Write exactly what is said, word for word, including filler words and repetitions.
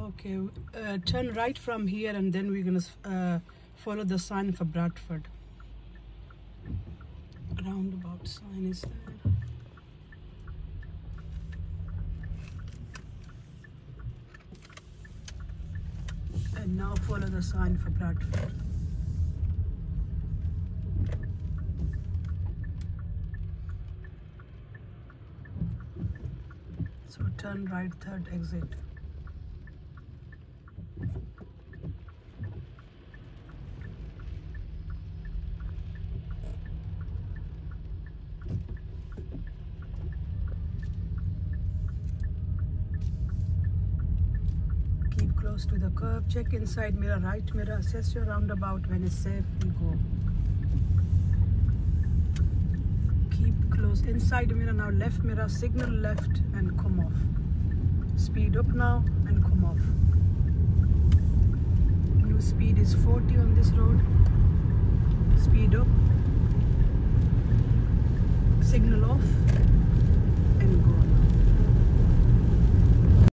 Okay, uh, turn right from here and then we're gonna uh, follow the sign for Bradford. Roundabout sign is there. And now follow the sign for Bradford. So turn right, third exit. Keep close to the curb. Check inside mirror, right mirror. Assess your roundabout. When it's safe, we go. Keep close. Inside mirror now. Left mirror. Signal left and come off. Speed up now and come off. New speed is forty on this road. Speed up. Signal off and go.